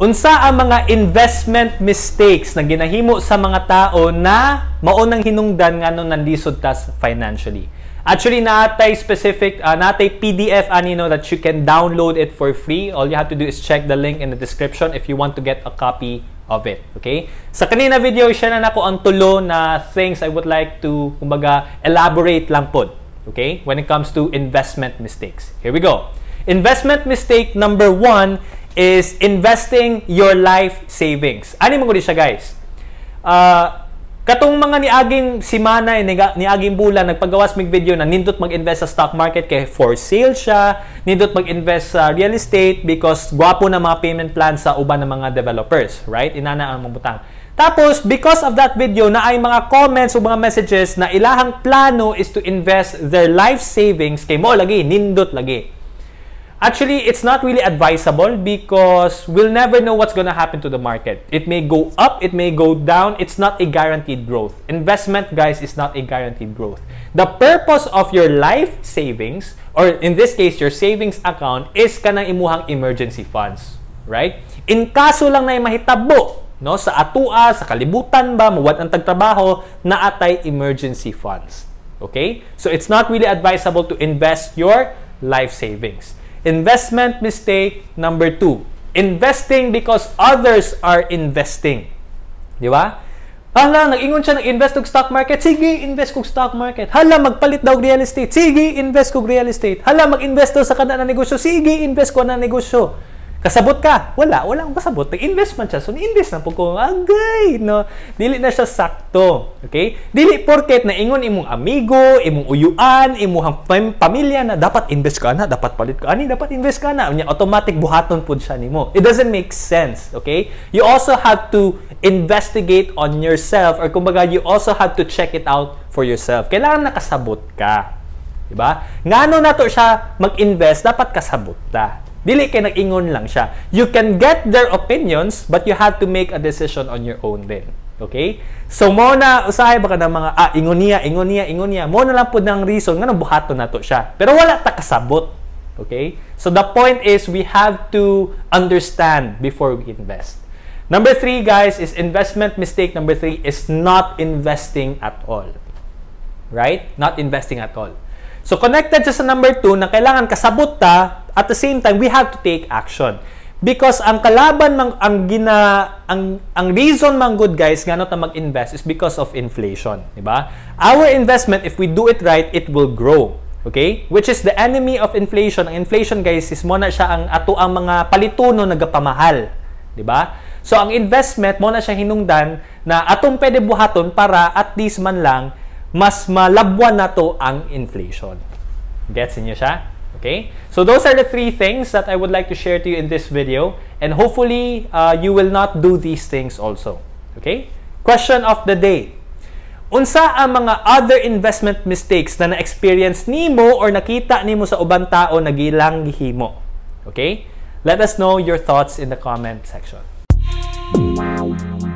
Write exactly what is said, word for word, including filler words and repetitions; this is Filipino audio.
Unsa ang mga investment mistakes na ginahimo sa mga tao na maunang hinungdan nga nung nandisod ta financially? Actually, natay specific, uh, natay P D F anino that you can download it for free. All you have to do is check the link in the description if you want to get a copy of it. Okay? Sa kanina video, share na nako ang tulo na things I would like to, kumbaga, elaborate lang po. Okay? When it comes to investment mistakes. Here we go. Investment mistake number one is investing your life savings. Ano mo ko siya, guys? Uh, katong mga niaging simana, niaging bulan, nagpagawas mig video na nindot mag-invest sa stock market kay for sale siya, nindot mag-invest sa real estate because gwapo na mga payment plans sa uban ng mga developers. Right? Inana ang mabutang. Tapos, because of that video, na ay mga comments o mga messages na ilahang plano is to invest their life savings kay mo lagi, nindot lagi. Actually, it's not really advisable because we'll never know what's gonna happen to the market. It may go up, it may go down. It's not a guaranteed growth. Investment, guys, is not a guaranteed growth. The purpose of your life savings, or in this case, your savings account, is kanang imuhang emergency funds. Right? In kaso lang na mahitabo, no, sa atua, sa kalibutan ba, mawad ang tagtrabaho, na atay emergency funds. Okay? So, it's not really advisable to invest your life savings. Investment mistake number two. Investing because others are investing. Di ba? Hala, nag-ingon siya nag-invest kog stock market. Sige, invest kog stock market. Hala, magpalit daw real estate. Sige, invest kog real estate. Hala, mag-invest daw sa kana na negosyo. Sige, invest ko na negosyo. Kasabot ka? Wala, wala akong kasabot. Nag-invest man siya. So, ni-invest na po ko. Agay, no? Dili na siya sakto. Okay? Dili porket na ingon imong amigo, imong uyuan, imong pamilya na dapat invest ka na, dapat palit ka. Ani, dapat invest ka na. Automatic buhaton po siya nimo. It doesn't make sense. Okay? You also have to investigate on yourself or kumbaga, you also have to check it out for yourself. Kailangan nakasabot ka. Diba? Ngano na to siya mag-invest, dapat kasabot ta. Dili kay nag-ingon lang siya. You can get their opinions, but you have to make a decision on your own din. Okay? So, mo na, usahay baka ng mga, ah, ingon niya, ingon niya, ingon niya. Mo na lang po ng reason, nga nang buhato na to siya. Pero wala ta kasabot. Okay? So, the point is, we have to understand before we invest. Number three, guys, is investment mistake number three is not investing at all. Right? Not investing at all. So, connected siya sa number two na kailangan kasabot ta. At the same time, we have to take action. Because ang kalaban, mang, ang, gina, ang, ang reason mang good guys, nga ta mag-invest is because of inflation. Diba? Our investment, if we do it right, it will grow. Okay? Which is the enemy of inflation. Ang inflation, guys, is mo na siya ang ato ang mga palituno nagapamahal. Diba? So, ang investment, mo na siya hinungdan na atong pwede buhaton para at least man lang, mas malabwan na to ang inflation. Gets niyo siya? Okay? So those are the three things that I would like to share to you in this video. And hopefully, uh, you will not do these things also. Okay? Question of the day. Unsa ang mga other investment mistakes na na-experience nimo or nakita nimo sa ubang tao na gilang gihimo? Okay? Let us know your thoughts in the comment section.